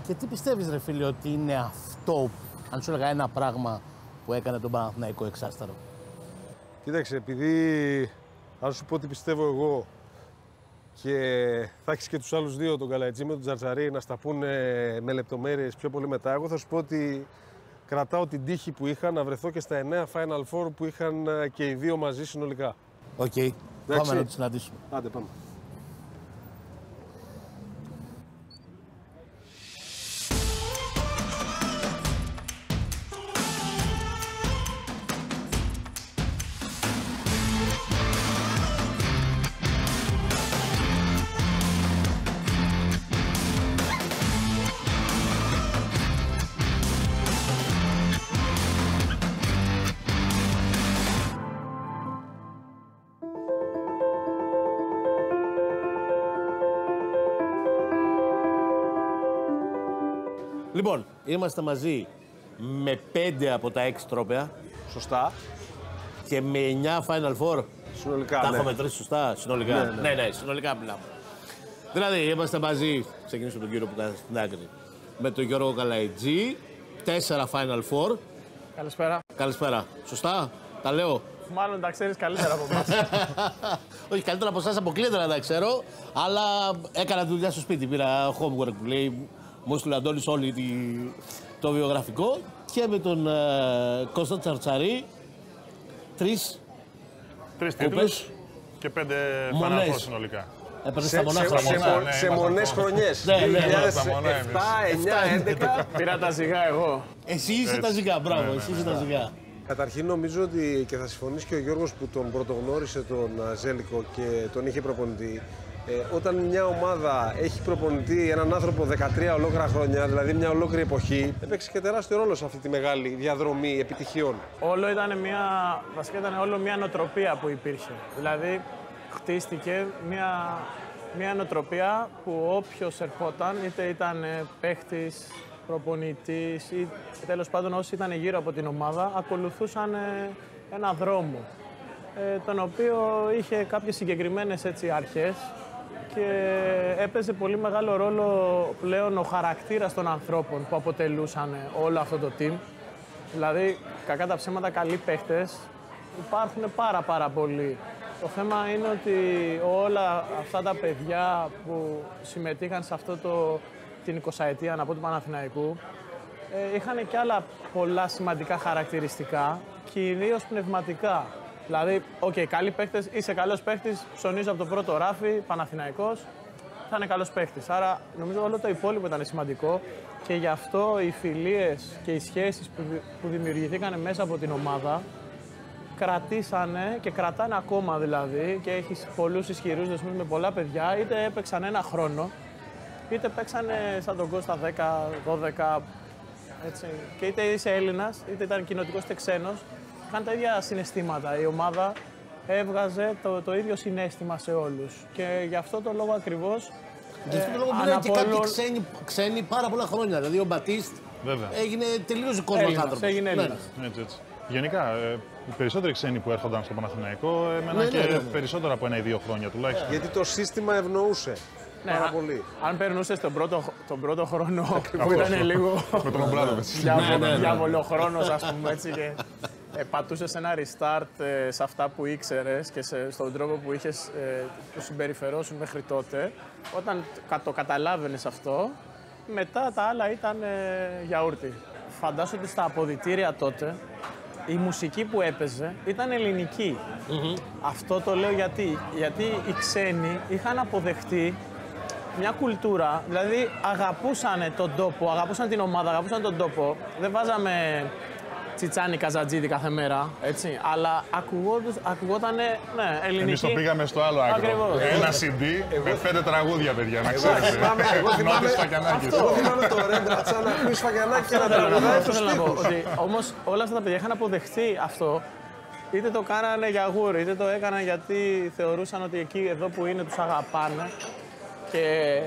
Και τι πιστεύεις, ρε φίλε, ότι είναι αυτό, αν σου έλεγα ένα πράγμα που έκανε τον Παναθηναϊκό εξάστερο? Κοίταξε, επειδή αν σου πω τι πιστεύω εγώ και θα έχεις και τους άλλους δύο, τον Καλαϊτζή με τον Τζαρτζαρί, να στα πούνε με λεπτομέρειες πιο πολύ μετά, εγώ θα σου πω ότι κρατάω την τύχη που είχα να βρεθώ και στα 9 Final Four που είχαν και οι δύο μαζί συνολικά. Οκ. Πάμε να τους συναντήσουμε. Άντε, πάμε. Λοιπόν, είμαστε μαζί με 5 από τα 6 τρόπαια. Σωστά. Και με 9 Final Four. Συνολικά, τα ναι. έχω μετρήσει σωστά, συνολικά. Ναι, συνολικά μιλάμε. Δηλαδή, είμαστε μαζί, ξεκινήσουμε τον κύριο που κάθεται στην άκρη, με τον Γιώργο Καλαϊτζή, 4 Final Four. Καλησπέρα. Καλησπέρα. Σωστά, τα λέω. Μάλλον τα ξέρεις καλύτερα από εμάς. Όχι, καλύτερα από εσάς αποκλείεται να τα ξέρω, αλλά έκανα τη δουλειά στο σπίτι. Πήρα homework που λέει, μου έστειλε ο Αντώνης όλη το βιογραφικό και με τον Κώστα Τσαρτσαρί 3 τίτλους και 5 Final Four συνολικά. Έπαιρνες τα μονάχα. Σε μονές χρονιές. 2007, 9, 11. Πήρα τα ζυγά εγώ. Εσύ είσαι τα ζυγά, μπράβο, εσύ είσαι τα ζυγά. Καταρχήν νομίζω ότι και θα συμφωνήσει και ο Γιώργος που τον πρωτογνώρισε τον Ζέλικο και τον είχε προπονητή. Όταν μια ομάδα έχει προπονητή έναν άνθρωπο 13 ολόκληρα χρόνια, δηλαδή μια ολόκληρη εποχή, έπαιξε και τεράστιο ρόλο σε αυτή τη μεγάλη διαδρομή επιτυχιών. Όλο ήταν βασικά ήταν όλο μια νοοτροπία που υπήρχε. Δηλαδή χτίστηκε μια νοοτροπία που όποιος ερχόταν, είτε ήταν παίχτης, προπονητής ή τέλος πάντων όσοι ήταν γύρω από την ομάδα, ακολουθούσαν ένα δρόμο, τον οποίο είχε κάποιες συγκεκριμένες αρχές και έπαιζε πολύ μεγάλο ρόλο πλέον ο χαρακτήρας των ανθρώπων που αποτελούσαν όλο αυτό το team. Δηλαδή, κακά τα ψέματα, καλοί παίχτες υπάρχουν πάρα πολλοί. Το θέμα είναι ότι όλα αυτά τα παιδιά που συμμετείχαν σε αυτό την 20ετία να πω του Παναθηναϊκού είχαν και άλλα πολλά σημαντικά χαρακτηριστικά, κυρίως πνευματικά. Δηλαδή, καλοί παίχτες, είσαι καλός παίχτης, ψωνίζω από το πρώτο ράφι, Παναθηναϊκός, θα είναι καλός παίχτης. Άρα, νομίζω όλο το υπόλοιπο ήταν σημαντικό και γι' αυτό οι φιλίες και οι σχέσεις που δημιουργηθήκαν μέσα από την ομάδα κρατήσανε και κρατάνε ακόμα δηλαδή και έχεις πολλούς ισχυρούς δεσμούς με πολλά παιδιά, είτε έπαιξαν ένα χρόνο, είτε παίξανε σαν τον Κώστα 10, 12, έτσι. Και είτε είσαι Έλληνας, είτε ήταν κοινοτικός είτε ξένος, είχαν τα ίδια συναισθήματα. Η ομάδα έβγαζε το ίδιο συναίσθημα σε όλους. Και γι' αυτό το λόγο ακριβώς. Γι' αυτό το λόγο μιλάνε και κάποιοι ξένοι πάρα πολλά χρόνια. Δηλαδή ο Μπατίστ έγινε τελείως κόσμος άνθρωπος. Έγινε Έλληνας. Έτσι. Γενικά, οι περισσότεροι ξένοι που έρχονταν στο Παναθηναϊκό έμεναν και περισσότερο από 1 ή 2 χρόνια τουλάχιστον. Γιατί το σύστημα ευνοούσε. Πάρα πολύ. Αν περνούσες τον πρώτο χρόνο που ήταν λίγο με τον Ομπράδοβιτς. διαβολοχρόνος, ας πούμε έτσι, και πατούσες ένα restart σε αυτά που ήξερες και στον τρόπο που είχες που συμπεριφερόσουν μέχρι τότε. Όταν το καταλάβαινες αυτό, μετά τα άλλα ήταν γιαούρτι. Φαντάσου ότι στα αποδυτήρια τότε η μουσική που έπαιζε ήταν ελληνική. Αυτό το λέω γιατί οι ξένοι είχαν αποδεχτεί μια κουλτούρα, δηλαδή αγαπούσαν τον τόπο, αγαπούσαν την ομάδα, αγαπούσαν τον τόπο. Δεν βάζαμε τσιτσάνι καζατζίδι κάθε μέρα, έτσι, αλλά ακουγότανε, ελληνική. Εμείς το πήγαμε στο άλλο άκρο. Ακριβώς. Ένα CD με 5 τραγούδια, παιδιά, να ξέρετε. Εγώ θυμάμαι το Ρέντρατσα να ακούει Σφακιανάκη και να τραγουδάει τους στίχους. Όμως όλα αυτά τα παιδιά είχαν αποδεχθεί αυτό. Είτε το κάνανε για γούρι, είτε το έκαναν γιατί θεωρούσαν ότι εκεί εδώ που είναι τους αγαπάνε. Και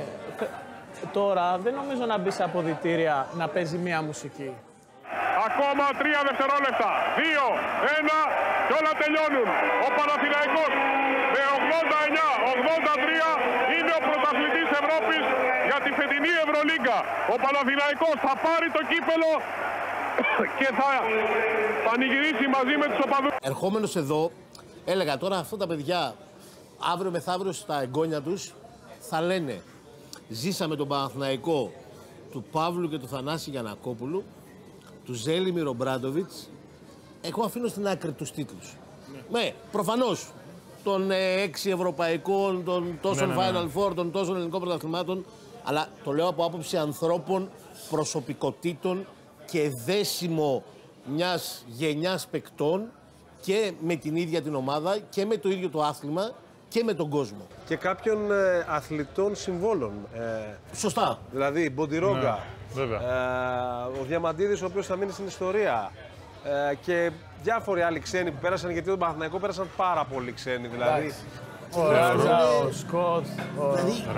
τώρα δεν νομίζω να μπει σε αποδυτήρια να παίζει μία μουσική. Ακόμα 3 δευτερόλεπτα. 2, 1. και όλα τελειώνουν. Ο Παναθηναϊκός με 89-83 είναι ο πρωταθλητής Ευρώπης για τη φετινή Ευρωλίγκα. Ο Παναθηναϊκός θα πάρει το κύπελο και θα πανηγυρίσει μαζί με τους οπαδούς. Ερχόμενος εδώ, έλεγα τώρα αυτά τα παιδιά αύριο μεθαύριο στα εγγόνια τους θα λένε ζήσαμε τον Παναθηναϊκό του Παύλου και του Θανάση Γιαννακόπουλου, του Ζέλιμιρ Ομπράντοβιτς. Εγώ αφήνω στην άκρη τους τίτλους. Ναι, προφανώς των 6 ευρωπαϊκών, των τόσων Final Four, των τόσων ελληνικών πρωταθλημάτων, αλλά το λέω από άποψη ανθρώπων, προσωπικότητων και δέσιμο μιας γενιάς παικτών και με την ίδια την ομάδα και με το ίδιο το άθλημα και με τον κόσμο. Και κάποιων αθλητών συμβόλων. Σωστά. Δηλαδή, Μποντιρόγκα, Ναι, ο Διαμαντίδης, ο οποίος θα μείνει στην ιστορία. Και διάφοροι άλλοι ξένοι που πέρασαν, γιατί τον Παναθηναϊκό πέρασαν πάρα πολλοί ξένοι. Δηλαδή, Ο Ράζα, ο Σκοτ, ο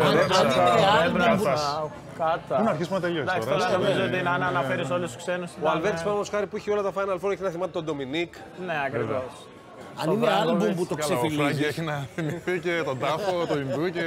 Κάτα. Πού να αρχίσουμε να τελειώσει. Εντάξει, τώρα νομίζω ότι αν αναφέρεις όλους τους ξένους. ο Αλβέρτης Παύλος χάρη που είχε όλα τα Final Four, έχει να θυμάται τον Ντομινίκ. Ναι, ακριβώς. Αν είναι άλμπουμ που το Καλά, ο Φράγκη ξεφυλίζεις, έχει να θυμηθεί και τον Τάφο, τον Ινδού και...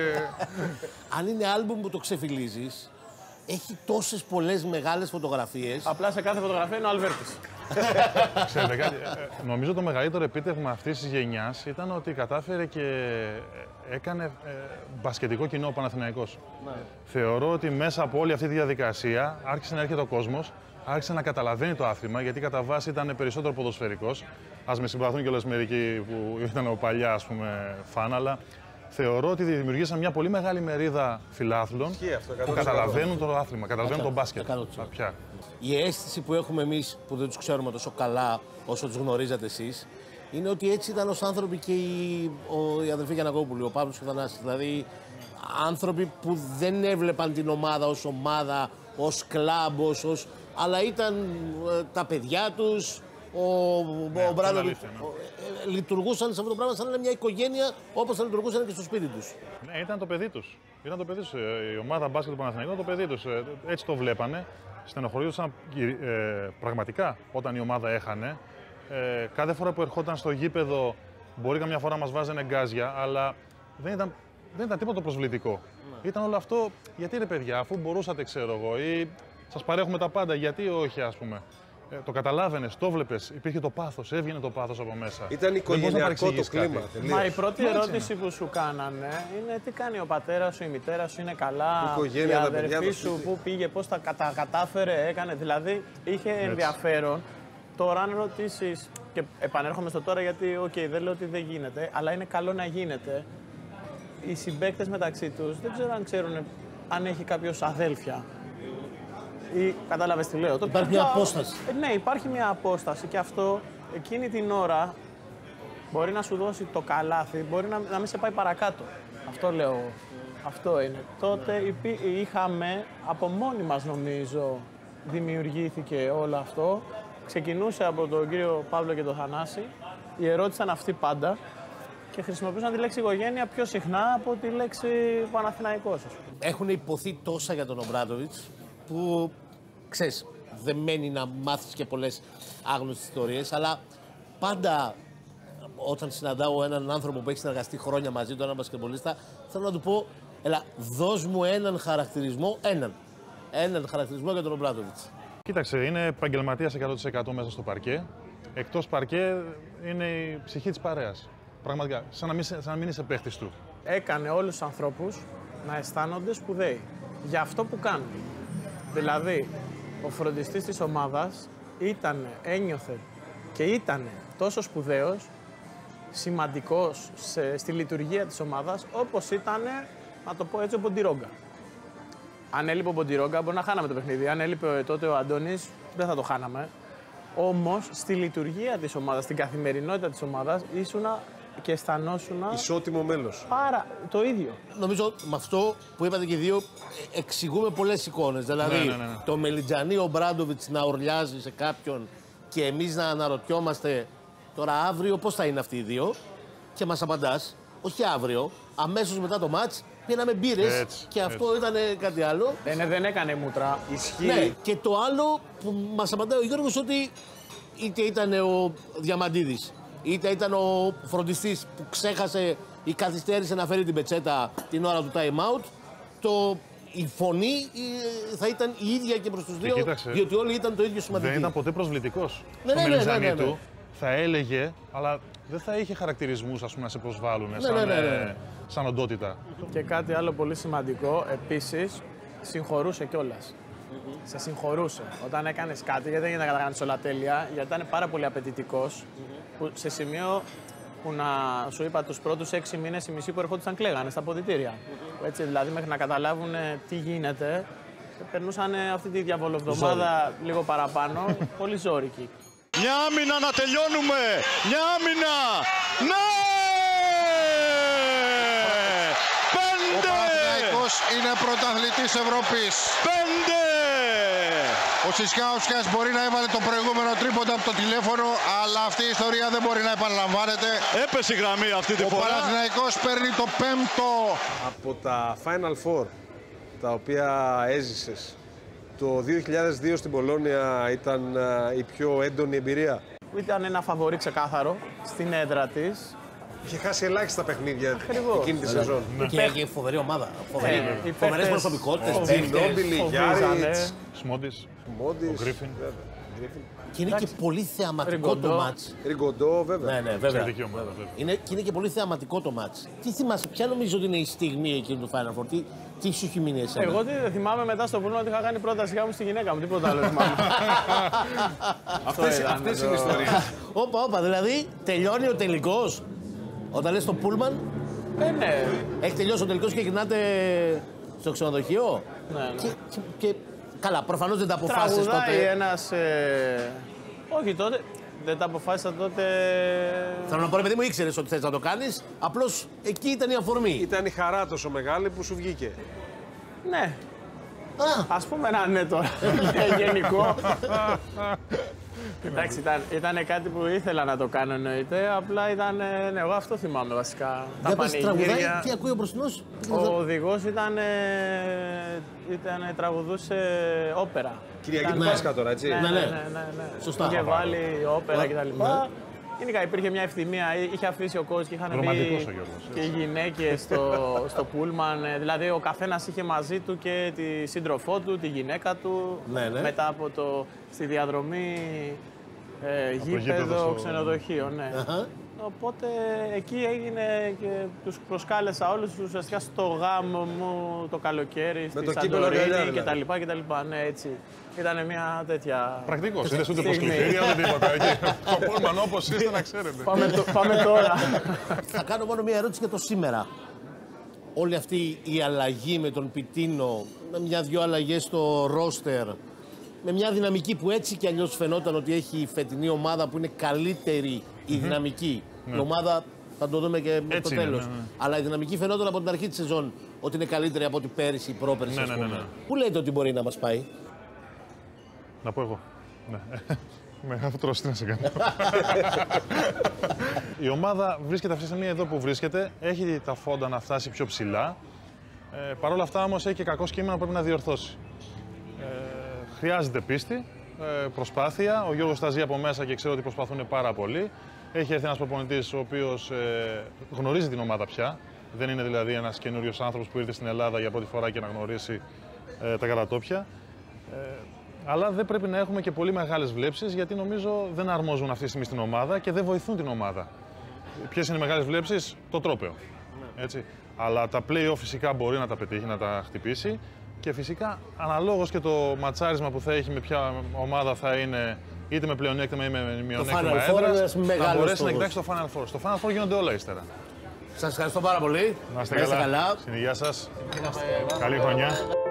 αν είναι άλμπουμ που το ξεφυλίζεις, έχει τόσες πολλές μεγάλες φωτογραφίες. Απλά σε κάθε φωτογραφία είναι ο Αλβέρτης. Ξέρετε κάτι, νομίζω το μεγαλύτερο επίτευγμα αυτής της γενιάς ήταν ότι κατάφερε και έκανε μπασκετικό κοινό ο Παναθηναϊκός. Ναι. Θεωρώ ότι μέσα από όλη αυτή τη διαδικασία άρχισε να έρχεται ο κόσμος, άρχισε να καταλαβαίνει το άθλημα, γιατί κατά βάση ήταν περισσότερο ποδοσφαιρικός. Ας με συμπαθούν κιόλας μερικοί που ήταν ο παλιά, ας πούμε, φαν, αλλά θεωρώ ότι δημιουργήσαν μια πολύ μεγάλη μερίδα φιλάθλων που καταλαβαίνουν το άθλημα, καταλαβαίνουν τον μπάσκετ. Πια. Η αίσθηση που έχουμε εμείς που δεν τους ξέρουμε τόσο καλά όσο τους γνωρίζατε εσείς είναι ότι έτσι ήταν ως άνθρωποι και οι αδελφοί Γιαννακόπουλοι, ο Παύλος και ο Θανάσης. Δηλαδή άνθρωποι που δεν έβλεπαν την ομάδα, ως κλαμπ, αλλά ήταν τα παιδιά τους, ο Μπράντοβιτς, λειτουργούσαν σε αυτό το πράγμα σαν να είναι μια οικογένεια όπως θα λειτουργούσαν και στο σπίτι τους. Ναι, ήταν το παιδί τους. Ήταν το παιδί τους. Η ομάδα μπάσκετ του Παναθηναϊκού ήταν το παιδί τους. Έτσι το βλέπανε. Στενοχωρούσαν πραγματικά όταν η ομάδα έχανε. Κάθε φορά που ερχόταν στο γήπεδο, μπορεί καμιά φορά μας βάζανε γκάζια, αλλά δεν ήταν τίποτα προσβλητικό. Ναι. Ήταν όλο αυτό, γιατί ρε παιδιά, αφού μπορούσατε, ξέρω εγώ, ή σας παρέχουμε τα πάντα, γιατί όχι, ας πούμε. Το καταλάβαινες, το βλέπες, υπήρχε το πάθος, έβγαινε το πάθος από μέσα. Ήταν οικογενειακό το κλίμα. Μα η πρώτη ερώτηση που σου κάνανε είναι τι κάνει ο πατέρας σου, η μητέρα σου είναι καλά, η αδερφή σου, πού πήγε, πώς τα κατάφερε, έκανε. Δηλαδή είχε ενδιαφέρον. Τώρα αν ρωτήσεις, και επανέρχομαι στο τώρα γιατί δεν λέω ότι δεν γίνεται, αλλά είναι καλό να γίνεται. Οι συμπαίκτες μεταξύ τους δεν ξέρω αν ξέρουν αν έχει κάποιος αδέλφια. Ή κατάλαβες τι λέω. Υπάρχει μια απόσταση. Ναι, υπάρχει μια απόσταση και αυτό εκείνη την ώρα μπορεί να σου δώσει το καλάθι, μπορεί να μην σε πάει παρακάτω. Αυτό λέω. Αυτό είναι. Τότε είχαμε, από μόνοι μας νομίζω, δημιουργήθηκε όλο αυτό. Ξεκινούσε από τον κύριο Παύλο και τον Θανάση. Η ερώτηση ήταν αυτή πάντα και χρησιμοποιούσαν τη λέξη οικογένεια πιο συχνά από τη λέξη Παναθηναϊκός. Έχουν υποθεί τόσα για τον Ομπράντοβιτς που, ξέρεις, δεν μένει να μάθεις και πολλές άγνωστες ιστορίες, αλλά πάντα όταν συναντάω έναν άνθρωπο που έχει συνεργαστεί χρόνια μαζί του, έναν μπασκετμπολίστα, θέλω να του πω, έλα, δώσ' μου έναν χαρακτηρισμό, έναν χαρακτηρισμό για τον Ομπράντοβιτς. Κοίταξε, είναι επαγγελματίας 100% μέσα στο παρκέ. Εκτός παρκέ είναι η ψυχή της παρέας. Πραγματικά, σαν να μην είσαι παίχτης του. Έκανε όλους τους ανθρώπους να αισθάνονται σπουδαίοι για αυτό που κάνουν. Δηλαδή, ο φροντιστής της ομάδας ένιωθε και ήταν τόσο σπουδαίος, σημαντικός στη λειτουργία της ομάδας, όπως ήταν, να το πω έτσι, ο Μποντιρόγκα. Αν έλειπε ο Μποντιρόγκα, μπορεί να χάναμε το παιχνίδι. Αν έλειπε τότε ο Αντώνης, δεν θα το χάναμε. Όμως, στη λειτουργία της ομάδας, στην καθημερινότητα της ομάδας, ήσουνα και αισθανόσουνα... ισότιμο μέλος. Το ίδιο. Νομίζω με αυτό που είπατε και οι δύο, εξηγούμε πολλές εικόνες. Δηλαδή, το Μελιτζανί ο Μπράντοβιτς να ορλιάζει σε κάποιον και εμείς να αναρωτιόμαστε τώρα αύριο πώς θα είναι αυτοί οι δύο. Και μας απαντάς, όχι αύριο, αμέσως μετά το μάτς. Πίναμε μπύρες και αυτό ήταν κάτι άλλο. Δεν έκανε μούτρα. Ισχύει. Ναι, και το άλλο που μας απαντάει ο Γιώργος ότι είτε ήταν ο Διαμαντίδης, είτε ήταν ο φροντιστής που ξέχασε ή καθυστέρησε να φέρει την πετσέτα την ώρα του time out, η φωνή θα ήταν η ίδια και προς τους δύο, διότι όλοι ήταν το ίδιο σημαντικοί. Δεν ήταν ποτέ προσβλητικός. Ναι, Στο μελιζανί ναι. του θα έλεγε, αλλά δεν θα είχε χαρακτηρισμούς να σε προσβάλλουν σαν οντότητα. Και κάτι άλλο πολύ σημαντικό, επίσης, συγχωρούσε κιόλας. Σε συγχωρούσε. Όταν έκανες κάτι, γιατί δεν γίνεται να κάνεις όλα τέλεια, γιατί ήταν πάρα πολύ απαιτητικός, που σε σημείο που να σου είπα τους πρώτους 6 μήνες οι μισοί που ερχόντουσαν κλαίγανε στα αποδυτήρια. Έτσι, δηλαδή μέχρι να καταλάβουν τι γίνεται, περνούσαν αυτή τη διαβολοβδομάδα λίγο παραπάνω, πολύ ζώρικη. Μια άμυνα να τελειώνουμε! Μια άμυνα! Ναι! 5! Ο Παναθηναϊκός είναι πρωταθλητής Ευρώπης. 5! Ο Τσισκάουσkas μπορεί να έβαλε το προηγούμενο τρίποντα από το τηλέφωνο, αλλά αυτή η ιστορία δεν μπορεί να επαναλαμβάνεται. Έπεσε η γραμμή αυτή τη φορά. Ο Παναθηναϊκός παίρνει το 5ο. Από τα Final Four, τα οποία έζησες, το 2002 στην Πολόνια ήταν η πιο έντονη εμπειρία. Ήταν ένα φαβορί ξεκάθαρο στην έδρα της. Είχε χάσει ελάχιστα παιχνίδια Ακριβώς. εκείνη τη σεζόν. Και φοβερή ομάδα. Φοβερές προσωπικότητες. Τζινόμπιλι, Γιάριτς, Σμόντις, Μόντις, ο Γκρίφιν. Και είναι και πολύ θεαματικό το μάτς. Ριγκοντό, βέβαια. Ναι, βέβαια. Εξαιρετική ομάδα, βέβαια. Και είναι και πολύ θεαματικό το μάτς. Τι θυμάσαι, ποια νομίζω ότι είναι η στιγμή εκείνη του Final Four, τι σου έχει μείνει εσένα? Εγώ τι θυμάμαι μετά στο πούλμα ότι είχα κάνει πρώτα σιγά μου στη γυναίκα μου, τίποτα άλλο θυμάμαι. Αυτές είναι οι ιστορίες. Όπα, δηλαδή τελειώνει ο τελικός. Όταν λες στο πούλμαν, Ναι. έχει τελειώσει ο τελικός και γυρνάτε στο ξενοδοχείο. Ναι. Και καλά, προφανώς δεν τα αποφάσισες Τραγουδάει τότε. ένας... Όχι τότε, δεν τα αποφάσισα τότε... Θέλω να πω, ρε παιδί μου, ήξερες ότι θες να το κάνεις, απλώς εκεί ήταν η αφορμή. Ήταν η χαρά τόσο μεγάλη που σου βγήκε. Ναι. Ας πούμε ένα ναι τώρα, γενικό. Εντάξει, ήταν κάτι που ήθελα να το κάνω εννοείται, απλά ήταν, ναι, εγώ αυτό θυμάμαι βασικά. Δεν πες τραγουδάει, τι ακούει ο μπροστινός? Ο οδηγός τραγουδούσε όπερα. Κυριακή του Πάσχα τώρα, έτσι. Ναι. Σωστά. Είχε βάλει όπερα κτλ. Γενικά υπήρχε μια ευθυμία, είχε αφήσει ο coach και είχαν Ρομαντικός ο μπει Γιώργος, και οι γυναίκες στο πούλμαν. Δηλαδή ο καθένας είχε μαζί του και τη σύντροφό του, τη γυναίκα του. Ναι. Μετά από στη διαδρομή γήπεδο, ξενοδοχείο. Ναι. Οπότε εκεί έγινε και τους προσκάλεσα όλους ουσιαστικά στο γάμο μου το καλοκαίρι, στη Σαντορίνη κτλ. Ναι, έτσι. Ήταν μια τέτοια... Πρακτικός, είδες ούτε προσκλητήρια ούτε τίποτα. Το πούλμαν όπως είστε να ξέρετε. Πάμε τώρα. Θα κάνω μόνο μια ερώτηση για το σήμερα. Όλη αυτή η αλλαγή με τον Πιτίνο, με μια-δυο αλλαγές στο ρόστερ, με μια δυναμική που έτσι κι αλλιώς φαινόταν ότι έχει η φετινή ομάδα που είναι καλύτερη η δυναμική. Η ομάδα θα το δούμε και με το τέλος. Αλλά η δυναμική φαινόταν από την αρχή της σεζόν ότι είναι καλύτερη από ό,τι πέρυσι ή πρόπερσι. Πού λέτε ότι μπορεί να μας πάει? Να πω εγώ. Ναι. Με αυτό τώρα τι να σε κάνω. Η ομάδα βρίσκεται αυτή τη στιγμή εδώ που βρίσκεται. Έχει τα φόντα να φτάσει πιο ψηλά. Παρ' όλα αυτά όμως έχει και κακό σχήμα που πρέπει να διορθώσει. Χρειάζεται πίστη, προσπάθεια. Ο Γιώργος τα ζει από μέσα και ξέρω ότι προσπαθούν πάρα πολύ. Έχει έρθει ένας προπονητής ο οποίος γνωρίζει την ομάδα πια. Δεν είναι δηλαδή ένας καινούριος άνθρωπος που ήρθε στην Ελλάδα για πρώτη φορά και να γνωρίσει τα κατατόπια. Αλλά δεν πρέπει να έχουμε και πολύ μεγάλες βλέψεις, γιατί νομίζω δεν αρμόζουν αυτή τη στιγμή στην ομάδα και δεν βοηθούν την ομάδα. Ποιες είναι οι μεγάλες βλέψεις? Το τρόπαιο. Έτσι. Αλλά τα play-off φυσικά μπορεί να τα πετύχει, να τα χτυπήσει. Και φυσικά αναλόγως και το ματσάρισμα που θα έχει με ποια ομάδα θα είναι, είτε με πλεονέκτημα ή με μειονέκτημα έδρας, θα μπορέσει να κοιτάξει το Final Four. Στο Final Four γίνονται όλα ύστερα. Σας ευχαριστώ πάρα πολύ. Να είστε καλά. Στην υγεία σας. Καλή χρονιά.